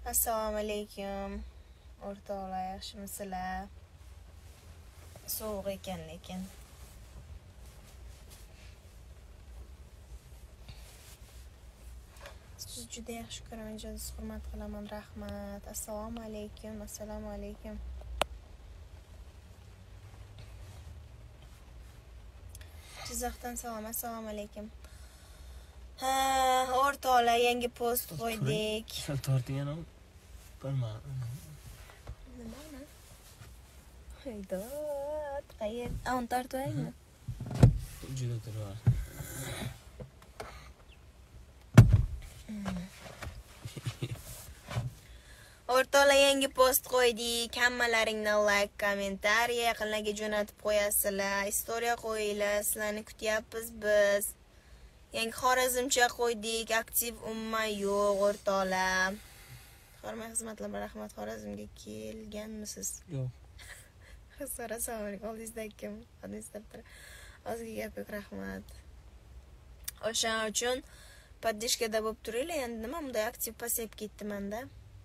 Assalomu alaykum. O'rtoqlar, yaxshimisizlar? Sovuq ekan lekin. Siz juda yaxshi ko'raman, hurmat qilaman, rahmat. Assalomu alaykum, assalomu alaykum. Jizzaxdan salom, assalomu alaykum. Ha, o'rtoqlar, yangi post qo'ydik. Sal tortgan ham bilmadim. Nimani? Haydot, qayer? On tortaymi? Juda turibdi. O'rtoqlar, yangi post qo'ydik. Hammalaringni like, kommentariy, yaqinlarga jo'natib qo'yasizlar, istoriya qo'yinglar. Sizlarni kutyapmiz biz. Yangi Xorazmcha qo'ydik. Aktiv umuman yo'q, o'rtoqlar. Hormat xizmatlar, rahmat. Xorazmga kelganmisiz? Yo'q. Assalomu alaykum. Oldingizda kim? Oldingizda ozga gap yo'q, rahmat. O'shaning uchun poddержкада bo'lib turinglar. Endi nima bunday aktiv pasayib ketdi-manda.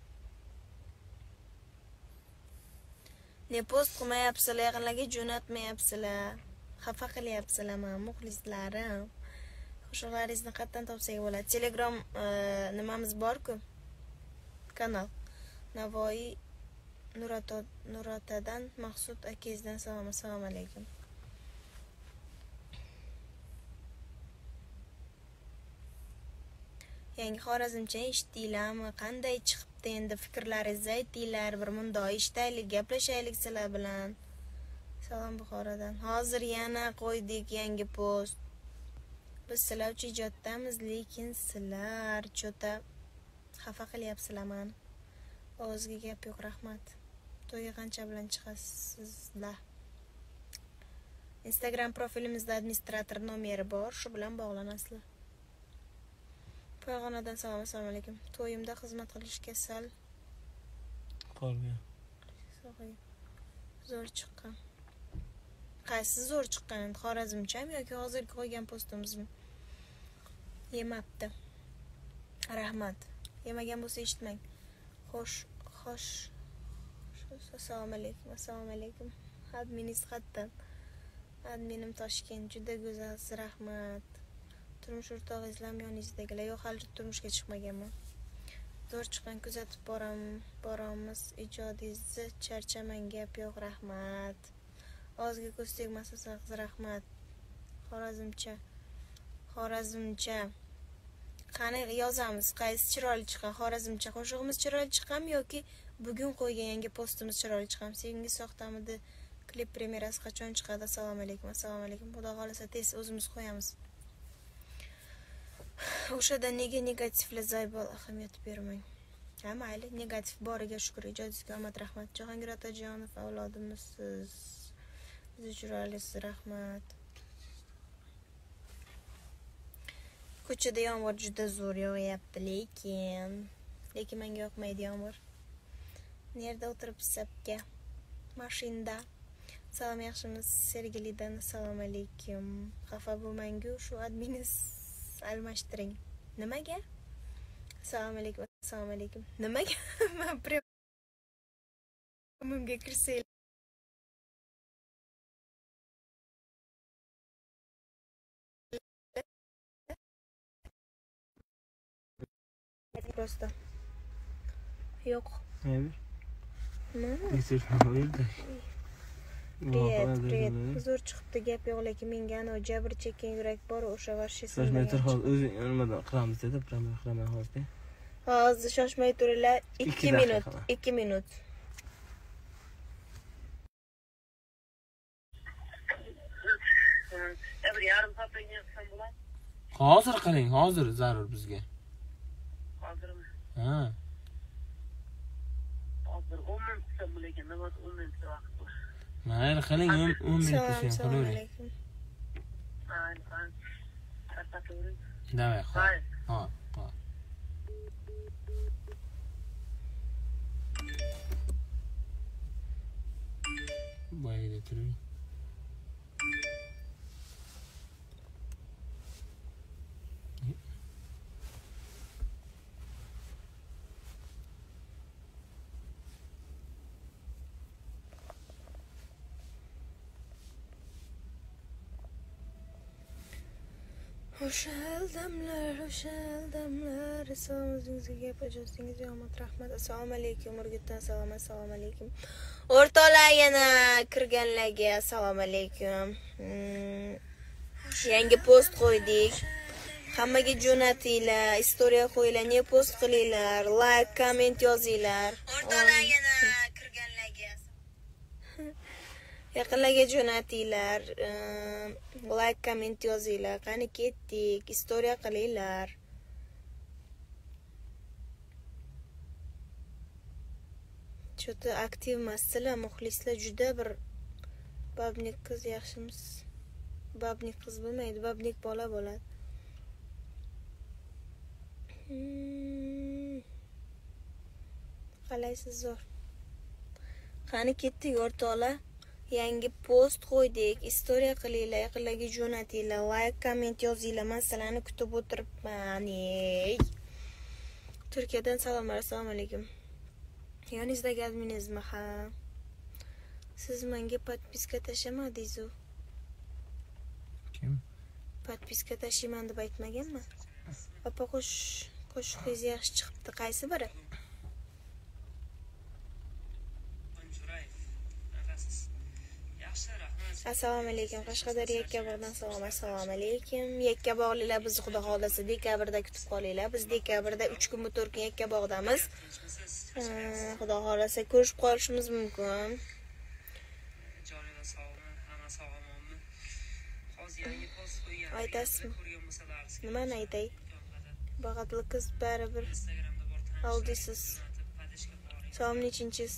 Ne post qilmayapsizlar, yaqinlarga jo'natmayapsizlar. Xafa qilyapsizlar men muxlislarim. Qo'shiqlaringizni qayerdan topsak bo'ladi? Telegram nimamiz bor-ku. Kanal. Navoiy Nurotadan Maqsud akangizdan salom, assalomu alaykum. Yangi Xorazmcha eshitdinglarmi? Qanday chiqibdi endi? Fikrlaringizni aytinglar. Bir mundoq eshitaylik, gaplashaylik sizlar bilan. Salom Buxorodan. Hozir yana qo'ydik yangi post. Biz sizlar uchun ijoddamiz, lekin sizlar cho'ta xafa qilyapsizlar meni. O'zga gap yo'q, rahmat. To'yga qancha bilan chiqasizlar? Instagram profilimizda administrator nomeri bor, shu bilan bog'lanasizlar. Farg'onadan salom, assalomu alaykum. To'yimda xizmat qilishga sal Qolgan. zo'r chiqqan. Qaysi zo'r chiqqan? Xorazmchami yoki hozirgi qo'ygan postimizmi? Yemabdi. Rahmat. Yemagan bo'lsa eshitmang. Xo'sh. Assalomu alaykum, assalomu alaykum. Adminingiz xatdan. Adminim Toshkent, juda go'zalsiz, rahmat. Turmush o'rtog'ingizlar yoningizdagilar? Yo'q, hali turmushga chiqmaganman. Zo'r chiqqan, kuzatib boramiz. Ijodingizni charchamang, gap yo'q, rahmat. Ozga ko'z tegmasa qiz, rahmat. Xorazmcha. Qani yozamiz, qaysi chiroyli chiqqan? Xorazmcha qo'shig'imiz chiroyli chiqqanmi yoki bugun qo'ygan yangi postimiz chiroyli chiqqanmi? Sevgi soxtamidi klip premyerasi qachon chiqadi? Assalomu alaykum, assalomu alaykum. Xudo xolasa tez o'zimiz qo'yamiz. O'shada nega negativlar zoybol ahamiyat bermang? Ha, mayli, negativ boriga shukr. Ijodingizga omad, rahmat. Jahongir Otajonov avlodimizsiz. Zichuralisiz, rahmat. Ko'chada yomg'ir juda zo'r yog'yapti, lekin menga yoqmaydi yomg'ir. Nerda o'tiribsiz aka? Mashinada. Salom, yaxshimiz? Sergelidan assalomu alaykum. Xafa bo'lmang-ku, shu adminiz almashtiring. Nimaga? Assalomu alaykum, assalomu alaykum. Nimaga? Men premiumga kirsanglar. Просто. Yo'q. Nima? Привет. Zo'r chiqibdi, gap yo'q, lekin menga ana jabr chekkan yurak bor, o'sha varshi Shoshmay tur, hozir o'zing nimadan qilamiz dedi, qilmay hozir. Hozir shoshmay turinglar, 2 minut, 2 minut. Hozir qiling, hozir zarur bizga. Hozirmi? Ha. Hozir 10 minut bo'lagan, navbat 10 minut vaqt bor. Mayli, qiling, 10 minut sen Assalomu qilavering. alaykum. Davay, ha. Boyida turing. o'sha damlar. Salomatingizga gap ijozingizga omad, rahmat. Assalomu alaykum. Urgutdan salom. Assalomu alaykum. O'rtoqlar yana kirganlarga assalomu alaykum. Yangi post qo'ydik. Hammaga jo'natinglar, istoriya qo'yinglar, ne post qilinglar, like, komment yozinglar. O'rtoqlar yana kirganlarga yaqinlarga jo'natinglar, like, komment yozinglar. Qani ketdik, istoriya qilinglar. Cho'ta aktiv emaslar, muxlislar juda bir babnik qiz yaxshimiz. Babnik qiz bo'lmaydi, babnik bola bo'ladi. Qalaysiz zo'r. Qani ketdik o'rtoqlar. Yangi post qo'ydik. Istoriya qilinglar, yaqinlarga jo'natinglar, like, komment yozinglar. Men sizlarni kutib o'tiribman. Turkiyadan salomlar. Assalomu alaykum. Yoningizdagi adminizmi? Ha. Siz menga podpiska tashlamadingiz-ku. Kim? Podpiska tashlayman deb aytmaganman. Papa qo'shiqingiz yaxshi chiqibdi. Qaysi biri? Assalomu alaykum. Qashqadaryo Yakkabog'dan salom. Assalomu alaykum. Yakkabog'lilar bizni xudo xolasa dekabrda kutib qolinglar. Biz dekabrda 3 kun 4 kun Yakkabog'damiz. Xudo xolasa ko'rishib qolishimiz mumkin. Aytasizmi? Nimani aytay? Bag'atli qiz baribir oldisiz. Salom nechinchisiz?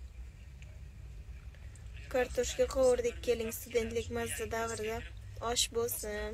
Kartoshka qovurdik, keling, studentlik mazza davrida. Osh bo'lsin.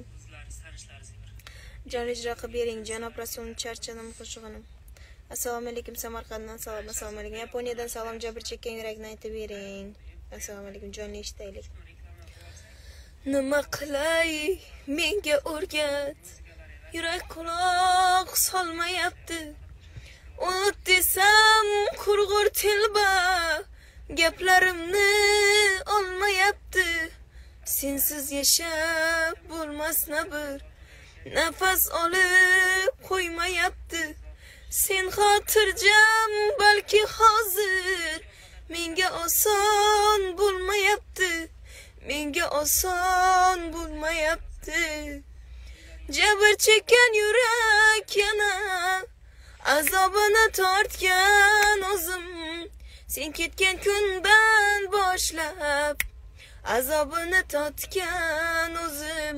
Jon ijro qilib bering, janob Rasulni charchadim qo'shig'inim. Assalomu alaykum. Samarqanddan salom. Assalomu alaykum. Yaponiyadan salom. Jabr chekkan yurakni aytib bering. Assalomu alaykum. Jonni eshitaylik. Nima qilay, menga o'rgat. Yurak quloq solmayapti. Unut desam qurg'ur telba. Gaplarimni olmayapti. Sensiz yashab bo'lmasna bir. Nafas olib qo'ymayapti. Sen xotirjam balki hozir. Menga oson bo'lmayapti. Menga oson bo'lmayapti. Jabr chekkan yurak yana azobini tortgan o'zim. Sen ketgan kundan boshlab azobini tortgan o'zim.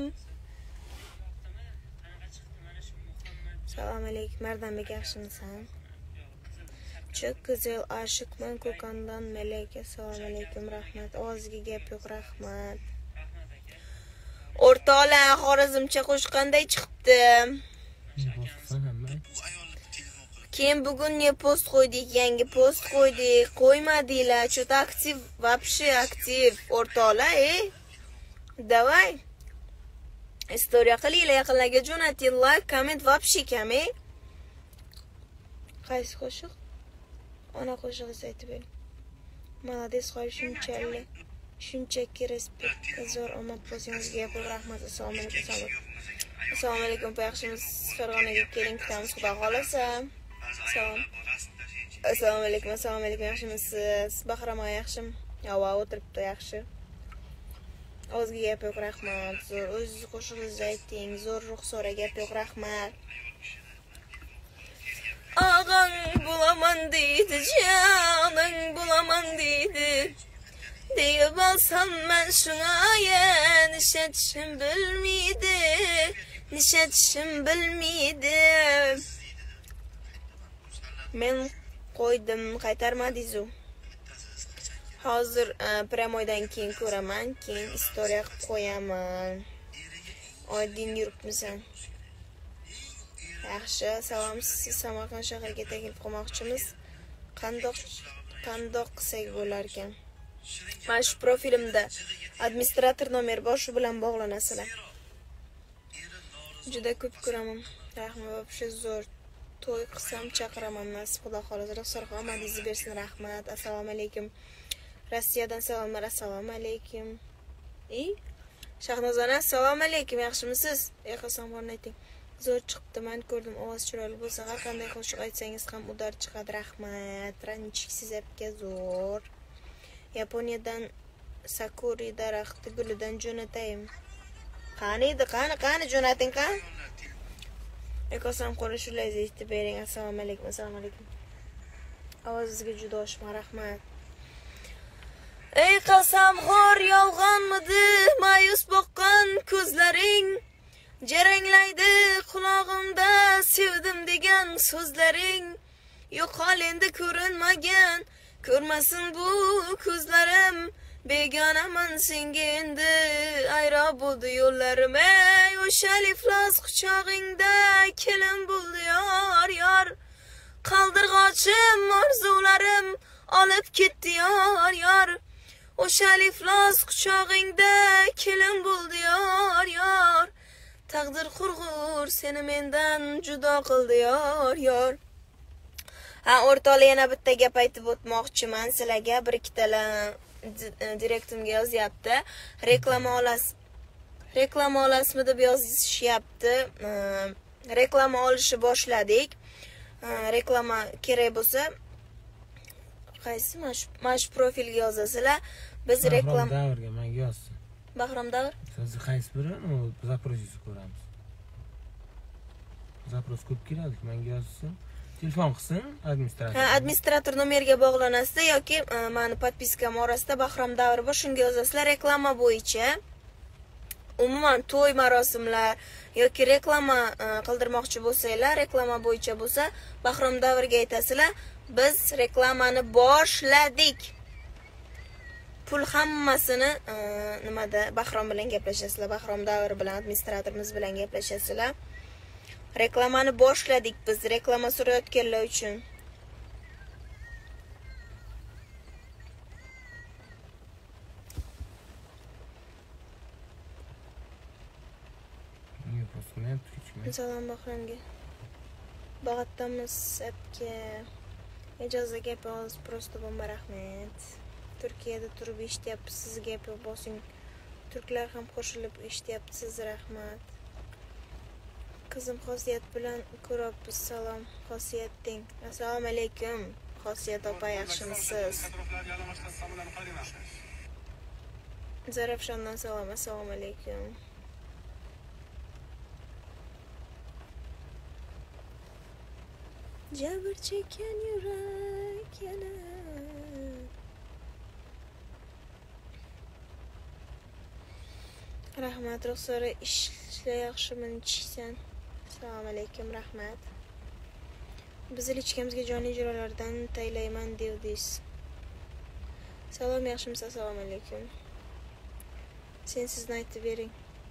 Assalomu alaykum. Mardambek, yaxshimisan? Çok güzel aşıkman ko'kondan melek. Assalomu alaykum, rahmat. Og'izga gap yo'q, rahmat. O'rtoqlar, xorazmcha qo'shiq qanday chiqibdi? Keyin bugun ne post qo'ydik? Yangi post qo'ydik. Qo'ymadinglar. Cho'ta aktiv, вообще aktiv. O'rtoqlar, Davay. Istoriya qilinglar, yaqinlarga jo'nating, like, komment, вообще kam, Qaysi qo'shiq? Ona qo'shig'ingizni aytib bering. Молодец, qo'y shunchaki respekt. Zo'r omad bo'lsingizga gap yo'q, rahmat. Assalomu alaykum. Assalomu alaykum, yaxshimiz? Farg'onaga keling, kutamiz, xudo xolasa. Salom. Assalomu alaykum, yaxshimisiz? Bahramon yaxshimi? Havo o'tiribdi, yaxshi. O'zga gap yo'q, rahmat. Zo'r o'zingiz qo'shig'ingizni ayting. Zo'r ruxsora gap yo'q, rahmat. Ağan bulaman deydi, canın bulaman deydi. Deyip alsam ben şuna nişetişim bilmiydi. Men qo'ydim, qaytarmadingiz-ku. Hozir premoydan keyin ko'raman, keyin istoriya qilib qo'yaman. Oydin yuribmisan? Yaxshi, salom. Siz Samarqand shahriga taklif qilmoqchimiz. Qandoq qilsak bo'lar ekan? Mana shu profilimda administrator nomer bor, shu bilan bog'lanasizlar. Juda ko'p ko'raman. Rahmat, вообще zo'r. To'y qilsam chaqiraman, nasib xudo xolasa. Ruxsor omadingizni bersin, rahmat. Assalomu alaykum. Rossiyadan salomlar. Assalomu alaykum. Shahnozona, assalomu alaykum, yaxshimisiz? Qasamxonni ayting. Zo'r chiqibdi, men ko'rdim, ovoz chiroyli bo'lsa, har qanday qo'shiq aytsangiz ham udar chiqadi. Rahmat. Ranchiksiz apga zo'r. Yaponiyadan sakuri daraxti gulidan jo'natayim. Qani jo'nating, qani? Qasam qo'li shulay aytib bering. Assalomu alaykum, assalomu alaykum. Ovozingizga juda hoshman, rahmat. Ey qasamxo'r, yolg'onmidi ma'yus boqqan ko'zlaring? Jaranglaydi qulog'imda sevdim degan so'zlaring. Yo'qol endi ko'rinmagan, ko'rmasin bu ko'zlarim. Begonaman senga endi, ayro bo'ldi yo'llarim. Ey o'sha iflos quchog'ingda kelin bo'ldi yor. Qaldirg'ochim orzularim olib ketdi yor. O'sha iflos quchog'ingda kelin bo'ldi yor. Taqdir qurg'ur seni mendan judo qildi yor. O'rtoqlar, yana bitta gap aytib o'tmoqchiman sizlarga. Bir ikkitalar direktimga yozyapti. Reklama olasizmi deb yozishyapti. Reklama olishni boshladik. Reklama kerak bo'lsa, qaysi mana shu profilga yozasizlar. Biz reklama davrga menga yozsin. Bahrom Davr. Siz qaysi birini zaprosini ko'ramiz. Zapros ko'p keladi, menga yozsin. Telefon qilsin administrator. Administrator nomeriga bog'lanasizda yoki meni podpiskam orasida Bahrom Davr bor, shunga yozasizlar. Reklama bo'yicha umuman to'y marosimlar yoki reklama qildirmoqchi bo'lsanglar, reklama bo'yicha bo'lsa, Bahrom Davrga aytasizlar. Biz reklamani boshladik. Pul hammasini nimada Bahrom bilan gaplashasizlar. Bahrom Davr bilan, administratorimiz bilan gaplashasizlar. Reklamani boshladik biz, reklama so'rayotganlar uchun. Salom Bahromga. Bag'atdamiz apga. Ijoza gapi hozir prosta bomba, rahmat. Turkiyada turib eshityapsiz, siz gap bosing. Turklar ham qo'shilib eshityapsiz, rahmat. Qizim Xosiyat bilan ko'ramiz. Salom Xosiyat deng. Assalomu alaykum. Xosiyat opa, yaxshimisiz? Zarafshondan salom. Assalomu alaykum. Jabr chekkan yurak yana. Rahmat, ruxsora ishla yaxshimi ichsan? Assalomu alaykum, rahmat. Biz ichkamizga jonli ijrolardan taylayman devdingiz. Salom, yaxshimisiz? Assalomu alaykum. Sen sizni aytib bering.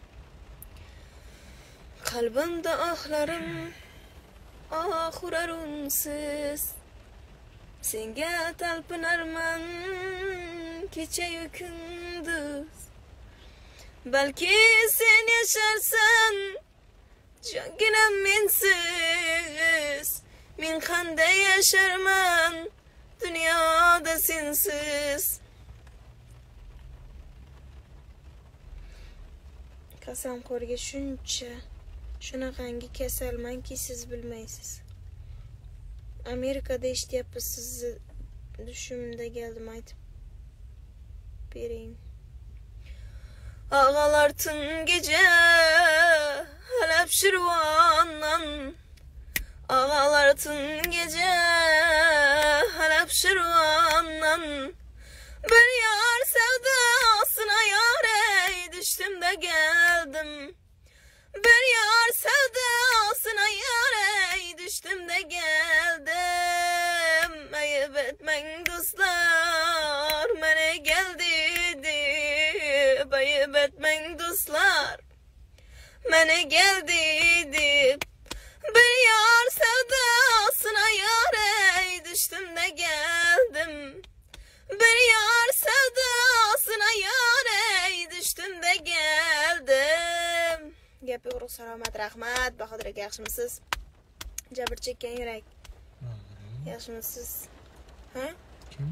Qalbimda ohlarim urar unsiz. Senga talpinarman kecha-yu kunduz. Balki sen yasharsan jonginam mensiz. Men qanday yasharman dunyoda sensiz. Qasamxo'rga shunaqangi kasalmanki siz bilmaysiz. Amerikada eshityapsiz, sizni dushimda keldim aytib bering. Ağalar tüm gece Halep şirvandan. Ağalar tüm gece Halep şirvandan. Bir yar sevdasına yâre düştüm de geldim. Bir yar sevdasına yâre düştüm de geldim. Ayıp etmeyin dostlar, mene geldi. Ayıp etmeyin dostlar, mene geldi dip. Bir yar sevdasına yâre düştüm de geldim. Bir yar sevdasına yâre düştüm de geldim. Gapi urug' salomat, rahmat. Bahodir aka, yaxshimisiz? Jabr chekkan yurak. Yaxshimisiz? Ha? Kim?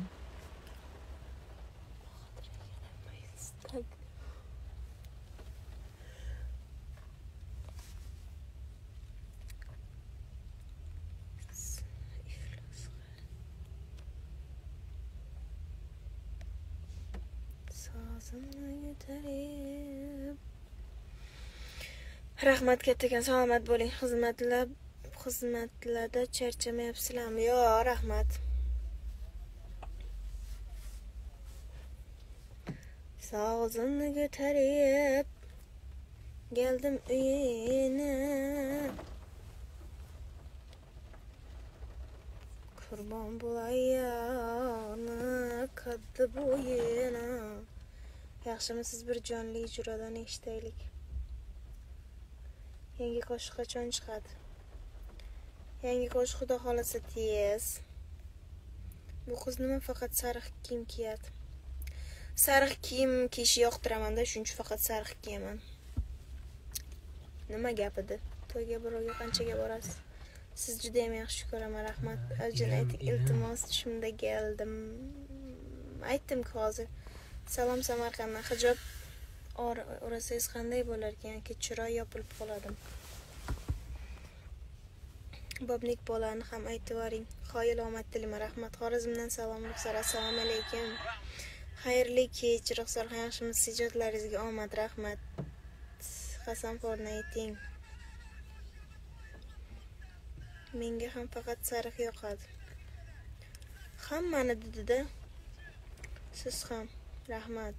Og'zimni ko'tarib. Rahmat kattakon, salomat bo'ling. Xizmatlarda charchamayapsizlarmi? Yo'q, rahmat. Og'zimni ko'tarib geldim uyine. Kurban bulayana kaddi bo'yina. Yaxshimisiz, bir jonli ijrodan eshitaylik. Yangi qo'shiq qachon chiqadi? Yangi qo'shiq xudo xolasa tez. Bu qiz nima faqat sariq kiyim kiyadi? Sariq kiyim kiyishni yoqtiraman-da, shuncha faqat sariq kiyaman. Nima gap edi? To'yga birovga qanchaga borasiz? Siz juda ham yaxshi ko'raman, rahmat. Ajin ayting, iltimos, tushimda keldim. Aytdim-ku hozir. Salom Samarqanddan. Hijob orasangiz qanday bo'lar ekan? Chiroy yopilib qoladim. Bobnik bolani ham aytib yuboring. Xoyil omad tilayman, rahmat. Xorazmdan salom Ruxsor, assalomu alaykum. Xayrli kech, Ruxsor, yaxshimisiz? Ijodlaringizga omad, rahmat. Qasamxo'rni ayting. Menga ham faqat sariq yoqadi. Hammani dedi-da. Siz ham, rahmat.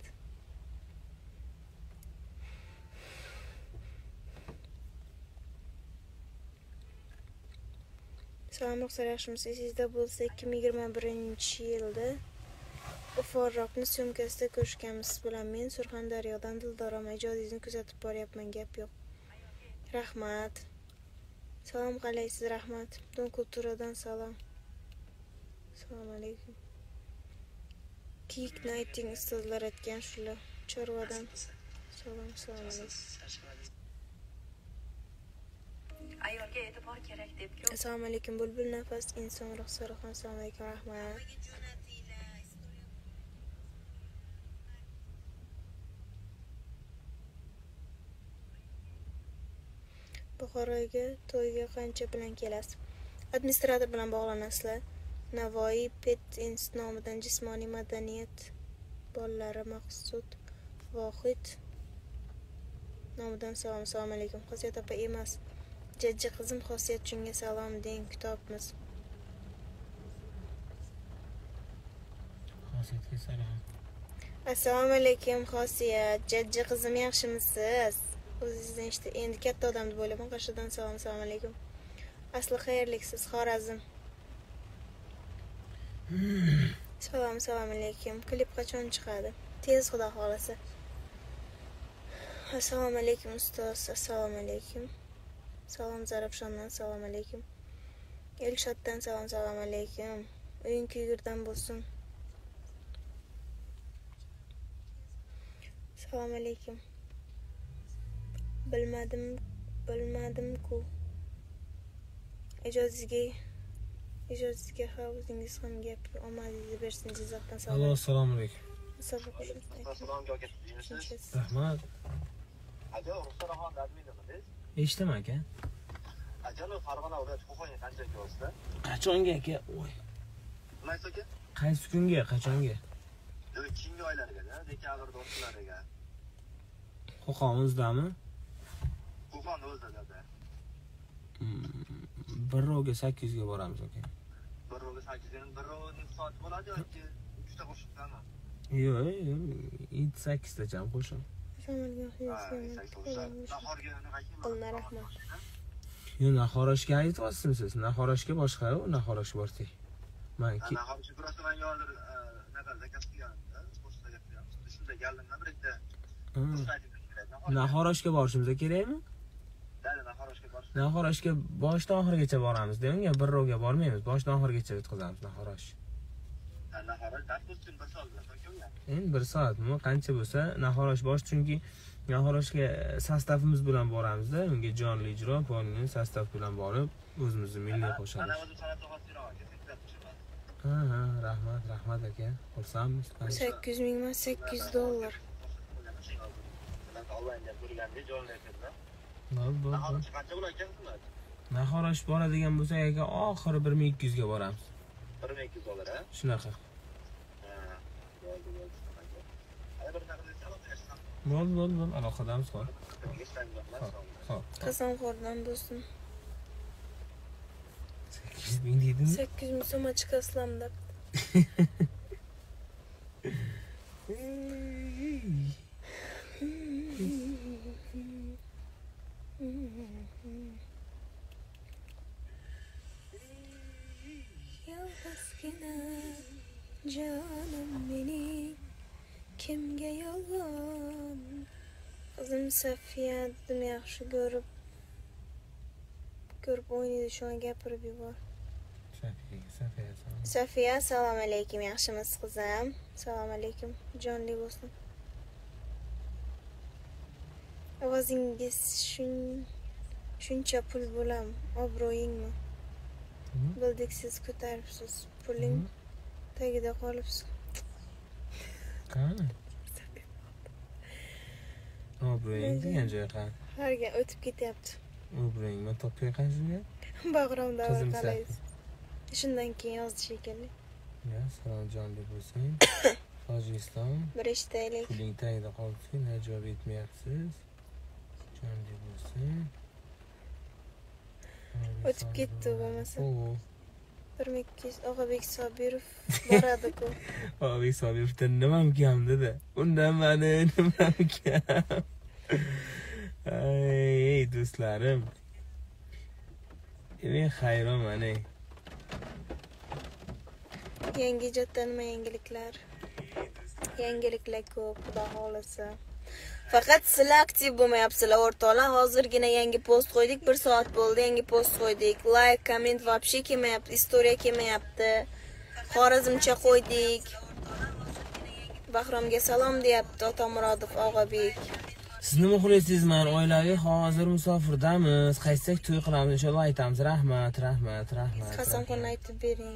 Salom Ruxsor, yaxshimisiz? Sizda bo'lsa 2021-yilda Uforroqni so'mkasida ko'rishganmiz bilan men Surxondaryodan Dildorom, ijodingizni kuzatib boryapman, gap yo'q. Rahmat. Salom qalaysiz, rahmat. Don kulturadan salom. Assalomu alaykum. Kiyikni ayting, ustozlar aytgan shular. Chorvadan salom, assalomu alaykum. Ayolga e'tibor kerak deb-ku. Assalomu alaykum, bulbul nafas inson Ruxsoroxon, assalomu alaykum, rahmat. Buxoroga to'yga qancha bilan kelasiz? Administrator bilan bog'lanasizlar. Navoiy Pet Inst nomidan jismoniy madaniyat bolalari Maqsud Vohid nomidan salom, assalomu alaykum. Xosiyat opa emas. Jajji qizim Xosiyat shunga salom deng, kitobimiz. Xosiyatga salom. Assalomu alaykum Xosiyat. Jajji qizim, yaxshimisiz? O'zingizdan işte endi katta odam deb o'ylaman. Qarshıdan salom, assalomu alaykum. Asli xayrliksiz, Xorazm. Salom, assalomu alaykum. Klip qachon chiqadi? Tez, xudo xolasa. Assalomu alaykum ustoz, assalomu alaykum. Salom Zarafshondan, assalomu alaykum. Elshotdan salom, assalomu alaykum. Uying kuygurdan bo'lsin. Assalomu alaykum. Bilmadim-ku. Ijozingizga o'zingiz ham gap omadingizni bersin, Jizzaxdan salom. Assalomu alaykum. Assalomu alaykum. Rahmat. Ajo, Ruxsoroxon adminimiz. Eshitaman aka. Ajalo Farg'ona viloyati Qo'qonga qancha kelsa? Qachonga aka? Voy. Nimaysiz aka? Qaysi kunga, qachonga? Keyingi oylarga, dekabrda o'rtalariga. Qo'qon o'zdami? Qo'qon o'zida. Bir ro'ga 800 ga boramiz aka. Bir ro'ga 800 ga, bir ro'ning soat bo'ladi yoki 3 ta qo'shiqdami? Yo'q, 7-8 tacha ham qo'shim. Rahmat. Yo'q, Nahorashga aytyapsizmi siz? Nahorashga boshqa, u Nahorashga borsak. Men Nahorashga burasi men yo'ldir, naqar zakaz qilganimda, qo'shimcha gapiramiz. Shunda galimdan birikda Nahorashga borishimiz kerakmi? Nahorashga boshdan oxirigacha boramiz, deymga, bir ro'ga bormaymiz, boshdan oxirigacha o'tkazamiz Nahorash. Nahorash dars uchun 1 soat bilan to'kilgan. Endi 1 soatmi, qancha bo'lsa Nahorash bosh, chunki Nahorashga sostavimiz bilan boramizda, unga jonli ijro, polni sostav bilan borib, o'zimizni milliy qo'shamiz. Ana o'zim san'at sohasiga ketib Rahmat aka. Xursandmiz. 800 ming emas, $800. Onlaynda ko'rganda jonli efirda. Bo'ldi. Qancha bo'lar ekan qimmat? Nahorаш boradigan bo'lsak aka, oxiri 1200 ga boramiz. $1200 ha? Shunaqa. Bo'ldi. bir narsa salom bersin. Bo'ldi, aloqadamiz bor. Xo'p. Qasamxo'rdan do'stim. 8000 deydimi? 800 so'm chiqaslam deb. Yolg'izgina jonim mening kimga yolg'on qizim Safiya dedim yaxshi ko'rib o'ynaydi shu an gapirib yubor. Safiya assalomu alaykum, yaxshimisiz qizim? Assalomu alaykum, jonli bo'lsin. Ovozingiz shuncha pul bo'lam, obro'yingmi? Bildik siz ko'taribsiz, puling tagida qolibsiz. Qani? Obro'ying degan joy qani? Harga o'tib ketyapti. Obro'yingni topgan qaysiga? Bag'rimda Qizim qalaysiz. Shundan keyin yozdi shekilli. Ya, salom jonli bo'lsin. Tojikiston. Bir eshitaylik. Puling tagida qolibdi, ne javob etmayapsiz. Jonli bo'lsin. O'tib ketdi bo'lmasa. Oo. 1200 Og'abek Sobirov boradi-ku. Og'abek Sobirovdan nimam kam dedi. Undan mani nimam kam. Ey do'stlarim. Men hayronman ey. Yangi ijodda nima yangiliklar? Yangiliklar ko'p, xudo xolasa. Faqat sizlar aktiv bo'lmayapsizlar o'rtoqlar. Hozirgina yangi post qo'ydik, 1 soat bo'ldi yangi post qo'ydik. Like, komment вообще kelmayapti, istoriya kelmayapti. Xorazmcha qo'ydik. Bahromga salom deyapti Otamurodov Og'abek. Sizni muxlisingizman, oilaviy hozir musofirdamiz. Qaytsak to'y qilamiz, inshaalloh aytamiz. Rahmat. Qasamxonni aytib bering.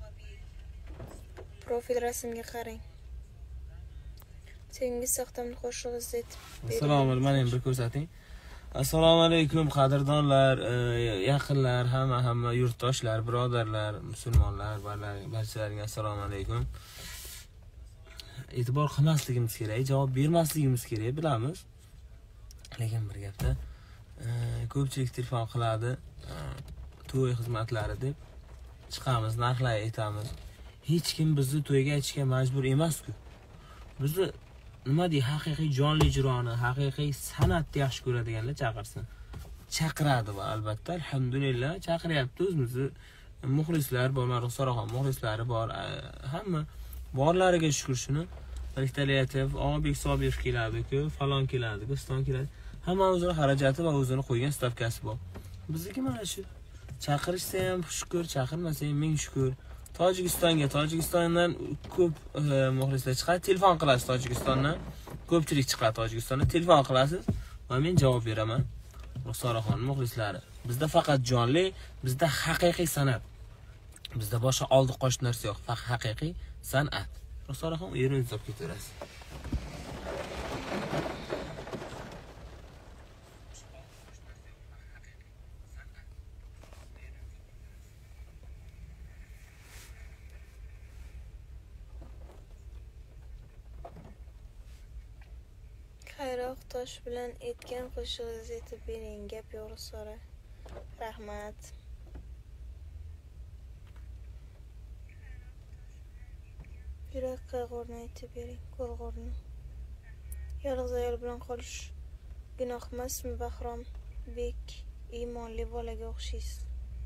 Profil rasmga qarang. Sevgingiz saqtamni qo'shig'ingiz aytib bering. Assalomu alaykum, mana bir ko'rsating. Assalomu alaykum qadrdonlar, yaqinlar, hamma yurtdoshlar, birodarlar, musulmonlar, barchalarga assalomu alaykum. E'tibor qilmasligimiz kerak, javob bermasligimiz kerak, bilamiz. Lekin bir gapda ko'pchilik telefon qiladi, to'y xizmatlari deb chiqamiz, narxlar aytamiz. Hech kim bizni to'yga aytishga majbur emas-ku. Bizni nima dey, haqiqiy jonli ijroni, haqiqiy san'atni yaxshi ko'radiganlar chaqirsin. Chaqiradi va albatta alhamdulillah chaqiryapti. O'zimizni muxlislar bor, Ruxsoroxon muxlislari bor. Hamma borlariga shukr shuni. Aytib, Og'abek Sobirov keladi-ku, falon keladi-ku, Iston keladi. Hamma o'zini xarajati va o'zini qo'ygan stavkasi bor. Bizniki mana shu. Chaqirishsa ham shukr, chaqirmasa ham ming shukr. Tojikistondan ko'p muxlislar chiqadi, telefon qilasiz Tojikistondan. Ko'pchilik chiqadi Tojikistondan, telefon qilasiz va men javob beraman. Ruxsoroxon muxlislari. Bizda faqat jonli, bizda haqiqiy san'at. Bizda boshqa oldi qo'sh narsa yo'q, faqat haqiqiy san'at. Ruxsoroxon yerini izlab ketaverasiz. Xayroq tosh bilan etgan qo'shig'ingizni aytib bering. Gap yo'q so'ra. Rahmat. Yurak qayg'urni aytib bering. Qo'rg'urni. Yolg'iz ayol bilan qolish gunoh emasmi Bahrom? Bek iymonli bolaga o'xshaysiz.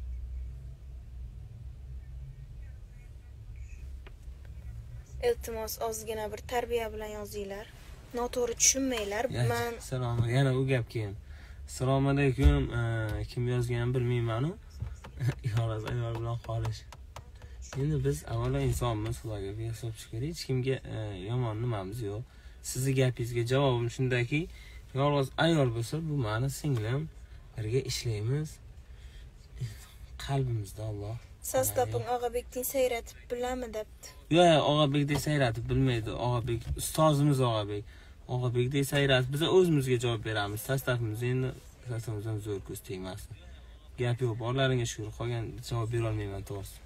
Iltimos ozgina bir tarbiya bilan yozinglar. Noto'g'ri tushunmanglar. Men Salom, yana u gap keyin. Assalomu alaykum. Kim yozganini bilmayman-ku. Yolg'iz ayol bilan qolish. Endi biz avvalo insonmiz, Xudoga hisob chiqish kerak. Hech kimga yomon nimamiz yo'q. Sizning gapingizga javobim shundaki, yolg'iz ayol bo'lsa, bu meni singlim, birga ishlaymiz. Qalbimizda Alloh. Sastaping Og'abekning sayratib bilami debdi. Yo'q, Og'abekdek sayratib bilmaydi. Og'abek ustozimiz Og'abek. Og'abekdek sayratib biz o'zimizga javob beramiz. Sastavimiz endi sastavimizdan zo'r ko'z tegmasdi. Gap yo'q, borlaringga shukr. Qolgan javob bera olmayman to'g'risi.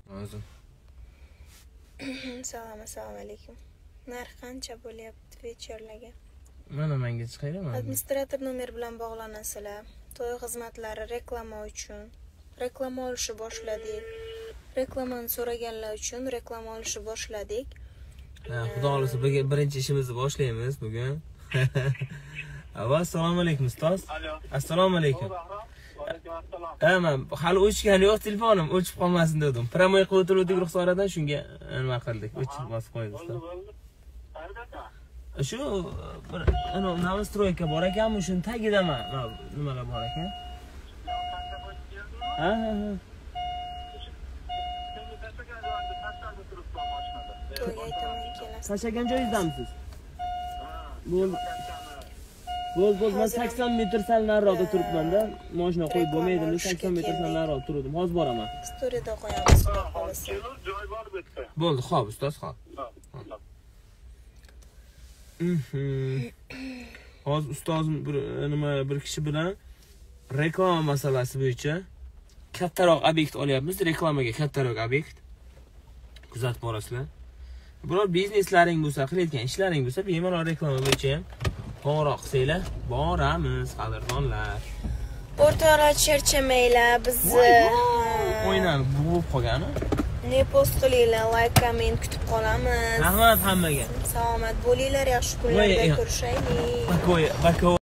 O'zim. Assalomu alaykum. Narx qancha bo'lyapti večerlarga? Mana menga chiqaydimi? Administrator nomer bilan bog'lanasizlar. To'y xizmatlari reklama uchun. Reklama olishni boshladik. Reklamani so'raganlar uchun reklama olishni boshladik. Xudo xohlasa birinchi ishimizni boshlaymiz bugun. Assalomu alaykum ustoz. Alo. Assalomu alaykum. Alaykum assalom. Men hali o'chgani yo'q telefonim, o'chib qolmasin dedim. Promoy qilib o'tirdik ruxsoradan shunga nima qildik, o'chib bosib qo'ydik ustoz. Shu bir novostroyka bor ekanmi, shuni tagidaman. Nimalar bor ekan? Ha. To'yga aytaman kelasiz. Tashagan joyingizdanmisiz? Bo'ldi. Men 80 metr sal nariroqda turibman-da. Mashina qo'yib bo'lmaydi, 80 metr sal nariroqda turdim. Hozir boraman. Storyda qo'yamiz, xohlasa. Joy bor bu yerda. Bo'ldi, xo'p, ustoz, xo'p. Hozir ustozim bir kishi bilan reklama masalasi bo'yicha kattaroq obyekt olyapmiz. Reklamaga kattaroq obyekt kuzatib borasizlar. Biror bizneslaring bo'lsa, qilayotgan ishlaring bo'lsa, bemalol reklama bo'yicha ham qo'ng'iroq qilsanglar, boramiz, qadrdonlar. O'rtoqlar, charchamanglar, bizni O'ynab bo'lib qolgani. ne post qilinglar, like, komment kutib qolamiz. Rahmat hammaga. Salomat bo'linglar, yaxshi kunlarda Voy, ko'rishaylik. Bako